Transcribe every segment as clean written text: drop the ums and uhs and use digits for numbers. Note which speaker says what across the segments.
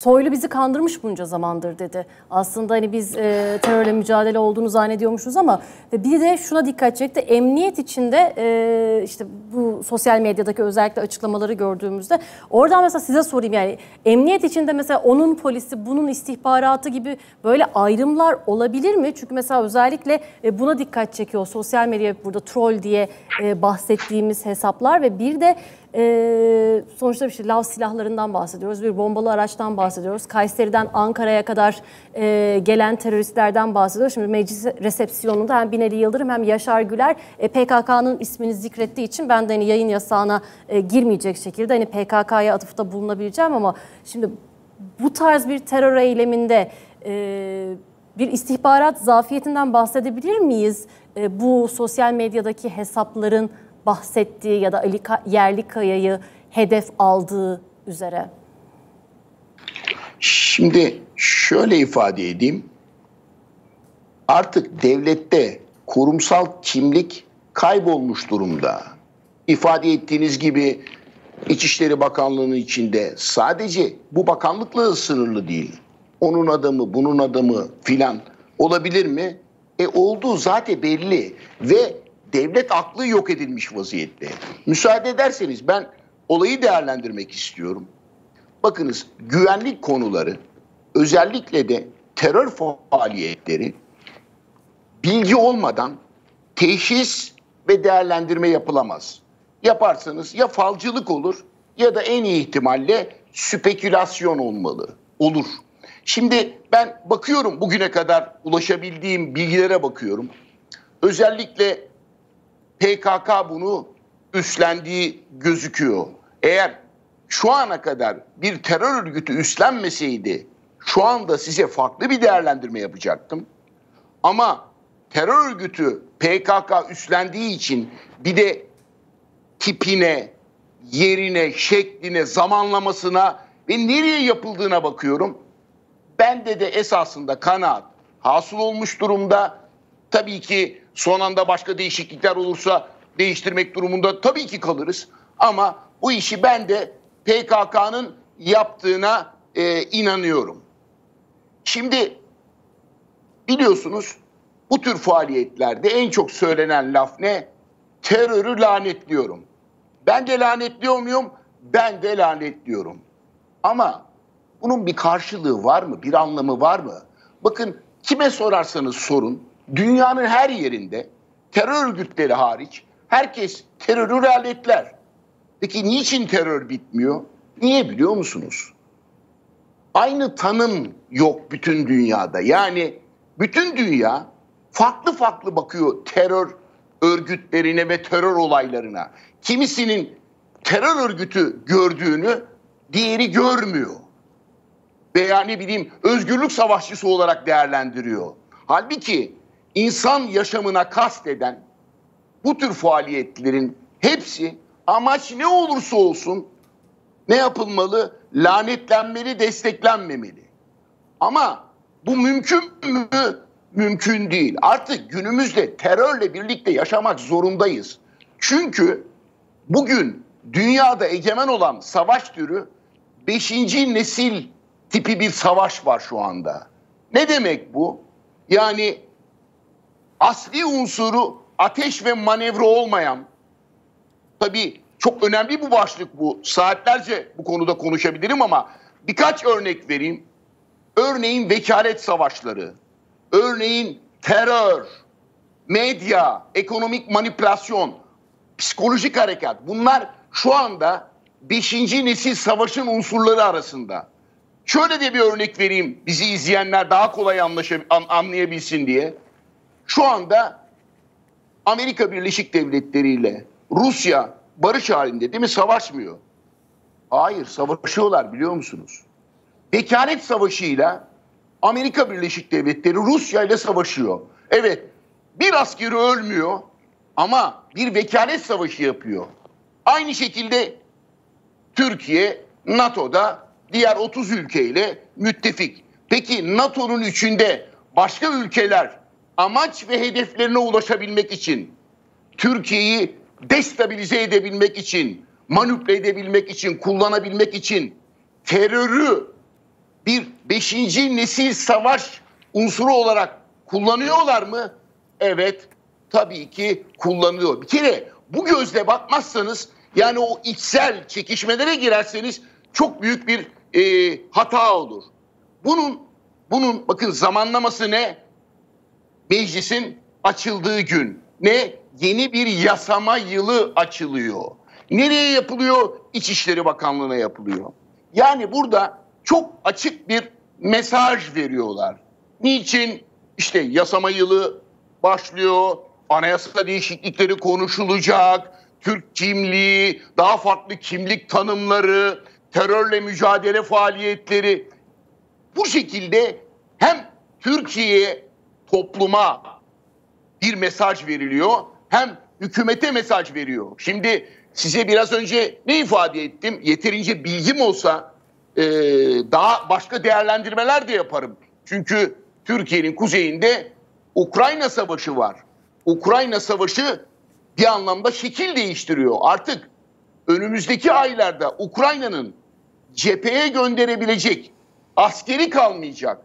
Speaker 1: Soylu bizi kandırmış bunca zamandır dedi. Aslında hani biz terörle mücadele olduğunu zannediyormuşuz ama bir de şuna dikkat çekti. Emniyet içinde işte bu sosyal medyadaki özellikle açıklamaları gördüğümüzde oradan mesela size sorayım, yani emniyet içinde mesela onun polisi, bunun istihbaratı gibi böyle ayrımlar olabilir mi? Çünkü mesela özellikle buna dikkat çekiyor sosyal medya, burada troll diye bahsettiğimiz hesaplar ve bir de sonuçta bir şey, lav silahlarından bahsediyoruz, bir bombalı araçtan bahsediyoruz. Kayseri'den Ankara'ya kadar gelen teröristlerden bahsediyoruz. Şimdi meclis resepsiyonunda hem Binali Yıldırım hem Yaşar Güler PKK'nın ismini zikrettiği için ben de hani yayın yasağına girmeyecek şekilde hani PKK'ya atıfta bulunabileceğim ama şimdi bu tarz bir terör eyleminde bir istihbarat zafiyetinden bahsedebilir miyiz? Bu sosyal medyadaki hesapların bahsettiği ya da Ali Yerlikaya'yı hedef aldığı üzere.
Speaker 2: Şimdi şöyle ifade edeyim. Artık devlette kurumsal kimlik kaybolmuş durumda. İfade ettiğiniz gibi İçişleri Bakanlığı'nın içinde sadece bu bakanlıkla sınırlı değil. Onun adamı, bunun adamı filan olabilir mi? Olduğu zaten belli ve devlet aklı yok edilmiş vaziyette. Müsaade ederseniz ben olayı değerlendirmek istiyorum. Bakınız, güvenlik konuları, özellikle de terör faaliyetleri bilgi olmadan teşhis ve değerlendirme yapılamaz. Yaparsanız ya falcılık olur ya da en iyi ihtimalle spekülasyon olur. Şimdi ben bakıyorum, bugüne kadar ulaşabildiğim bilgilere bakıyorum. Özellikle PKK bunu üstlendiği gözüküyor. Eğer şu ana kadar bir terör örgütü üstlenmeseydi şu anda size farklı bir değerlendirme yapacaktım. Ama terör örgütü PKK üstlendiği için bir de tipine, yerine, şekline, zamanlamasına ve nereye yapıldığına bakıyorum. Bende de esasında kanaat hasıl olmuş durumda. Tabii ki son anda başka değişiklikler olursa değiştirmek durumunda tabii ki kalırız. Ama bu işi ben de PKK'nın yaptığına inanıyorum. Şimdi biliyorsunuz bu tür faaliyetlerde en çok söylenen laf ne? Terörü lanetliyorum. Ben de lanetliyor muyum? Ben de lanetliyorum. Ama bunun bir karşılığı var mı? Bir anlamı var mı? Bakın, kime sorarsanız sorun, dünyanın her yerinde terör örgütleri hariç herkes terörü lanetler. Peki niçin terör bitmiyor? Niye biliyor musunuz? Aynı tanım yok bütün dünyada. Yani bütün dünya farklı farklı bakıyor terör örgütlerine ve terör olaylarına. Kimisinin terör örgütü gördüğünü diğeri görmüyor. Veya ne bileyim özgürlük savaşçısı olarak değerlendiriyor. Halbuki insan yaşamına kasteden bu tür faaliyetlerin hepsi, amaç ne olursa olsun, ne yapılmalı? Lanetlenmeli, desteklenmemeli. Ama bu mümkün mü? Mümkün değil. Artık günümüzde terörle birlikte yaşamak zorundayız. Çünkü bugün dünyada egemen olan savaş türü 5. nesil tipi bir savaş var şu anda. Ne demek bu? Yani asli unsuru ateş ve manevra olmayan, tabii çok önemli bu başlık bu. Saatlerce bu konuda konuşabilirim ama birkaç örnek vereyim. Örneğin vekalet savaşları, örneğin terör, medya, ekonomik manipülasyon, psikolojik harekat. Bunlar şu anda 5. nesil savaşın unsurları arasında. Şöyle de bir örnek vereyim, bizi izleyenler daha kolay anlayabilsin diye. Şu anda Amerika Birleşik Devletleri ile Rusya barış halinde, değil mi? Savaşmıyor. Hayır, savaşıyorlar, biliyor musunuz? Vekalet savaşıyla Amerika Birleşik Devletleri Rusya ile savaşıyor. Evet, bir askeri ölmüyor ama bir vekalet savaşı yapıyor. Aynı şekilde Türkiye NATO'da diğer 30 ülkeyle müttefik. Peki NATO'nun içinde başka ülkeler amaç ve hedeflerine ulaşabilmek için, Türkiye'yi destabilize edebilmek için, manipüle edebilmek için, kullanabilmek için terörü beşinci nesil savaş unsuru olarak kullanıyorlar mı? Evet, tabii ki kullanılıyor. Bir kere bu gözle bakmazsanız, yani o içsel çekişmelere girerseniz çok büyük bir hata olur. Bunun bakın zamanlaması ne? Meclisin açıldığı gün. Ne? Yeni bir yasama yılı açılıyor. Nereye yapılıyor? İçişleri Bakanlığı'na yapılıyor. Yani burada çok açık bir mesaj veriyorlar. Niçin? İşte yasama yılı başlıyor, anayasa değişiklikleri konuşulacak, Türk kimliği, daha farklı kimlik tanımları, terörle mücadele faaliyetleri. Bu şekilde hem Türkiye'ye, topluma bir mesaj veriliyor, hem hükümete mesaj veriyor. Şimdi size biraz önce ne ifade ettim? Yeterince bilgim olsa daha başka değerlendirmeler de yaparım. Çünkü Türkiye'nin kuzeyinde Ukrayna Savaşı var. Ukrayna Savaşı bir anlamda şekil değiştiriyor. Artık önümüzdeki aylarda Ukrayna'nın cepheye gönderebilecek askeri kalmayacak.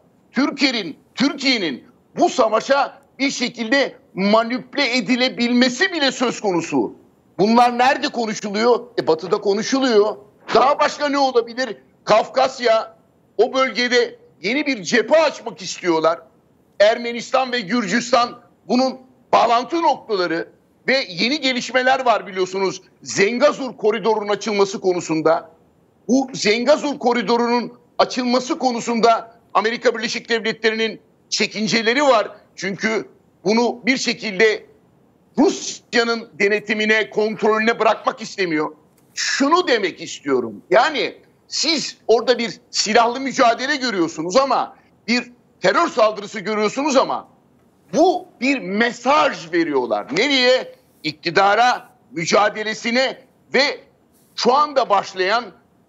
Speaker 2: Türkiye'nin bu savaşa bir şekilde manipüle edilebilmesi bile söz konusu. Bunlar nerede konuşuluyor? Batı'da konuşuluyor. Daha başka ne olabilir? Kafkasya, o bölgede yeni bir cephe açmak istiyorlar. Ermenistan ve Gürcistan bunun bağlantı noktaları ve yeni gelişmeler var biliyorsunuz. Zengezur koridorunun açılması konusunda. Bu Zengezur koridorunun açılması konusunda Amerika Birleşik Devletleri'nin çekinceleri var. Çünkü bunu bir şekilde Rusya'nın denetimine, kontrolüne bırakmak istemiyor. Şunu demek istiyorum. Yani siz orada bir silahlı mücadele görüyorsunuz ama bir terör saldırısı görüyorsunuz ama bu bir mesaj veriyorlar. Nereye? İktidara, mücadelesine ve şu anda başlayan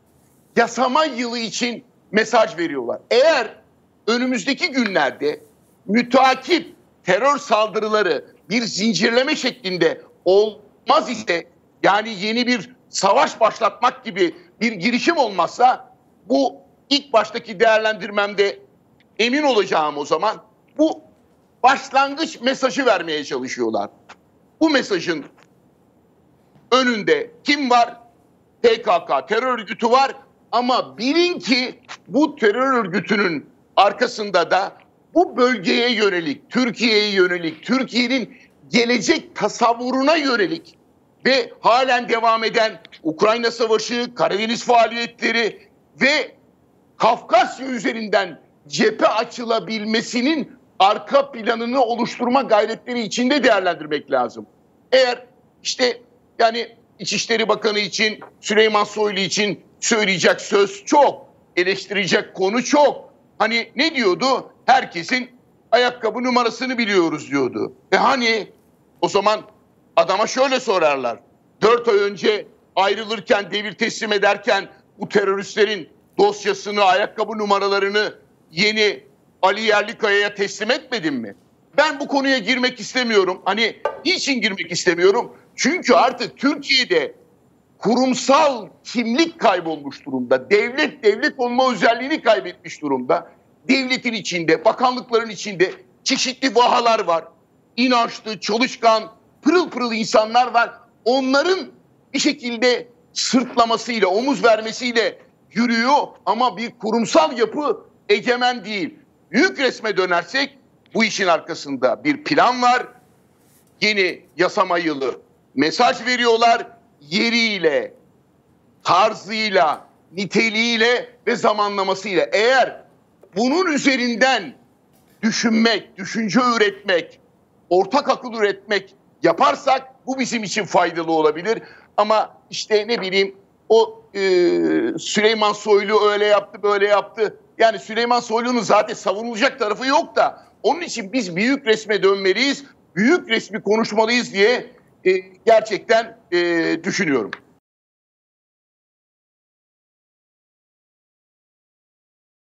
Speaker 2: yasama yılı için mesaj veriyorlar. Eğer önümüzdeki günlerde müteakip terör saldırıları bir zincirleme şeklinde olmaz ise, yani yeni bir savaş başlatmak gibi bir girişim olmazsa, bu ilk baştaki değerlendirmemde emin olacağım o zaman bu başlangıç mesajı vermeye çalışıyorlar. Bu mesajın önünde kim var? PKK terör örgütü var ama bilin ki bu terör örgütünün arkasında da bu bölgeye yönelik, Türkiye'ye yönelik, Türkiye'nin gelecek tasavvuruna yönelik ve halen devam eden Ukrayna Savaşı, Karadeniz faaliyetleri ve Kafkasya üzerinden cephe açılabilmesinin arka planını oluşturma gayretleri içinde değerlendirmek lazım. Eğer işte yani İçişleri Bakanı için, Süleyman Soylu için söyleyecek söz çok, eleştirecek konu çok. Hani ne diyordu? Herkesin ayakkabı numarasını biliyoruz diyordu. Hani o zaman adama şöyle sorarlar. 4 ay önce ayrılırken, devir teslim ederken bu teröristlerin dosyasını, ayakkabı numaralarını yeni Ali Yerlikaya'ya teslim etmedin mi? Ben bu konuya girmek istemiyorum. Hani niçin girmek istemiyorum? Çünkü artık Türkiye'de kurumsal kimlik kaybolmuş durumda. Devlet olma özelliğini kaybetmiş durumda. Devletin içinde, bakanlıkların içinde çeşitli vahalar var. İnançlı, çalışkan, pırıl pırıl insanlar var. Onların bir şekilde sırtlamasıyla, omuz vermesiyle yürüyor ama bir kurumsal yapı egemen değil. Büyük resme dönersek bu işin arkasında bir plan var. Yeni yasama yılı mesaj veriyorlar. Yeriyle, tarzıyla, niteliğiyle ve zamanlamasıyla. Eğer bunun üzerinden düşünmek, düşünce üretmek, ortak akıl üretmek yaparsak bu bizim için faydalı olabilir. Ama işte ne bileyim o Süleyman Soylu öyle yaptı, böyle yaptı. Yani Süleyman Soylu'nun zaten savunulacak tarafı yok da onun için biz büyük resme dönmeliyiz, büyük resmi konuşmalıyız diye gerçekten düşünüyorum.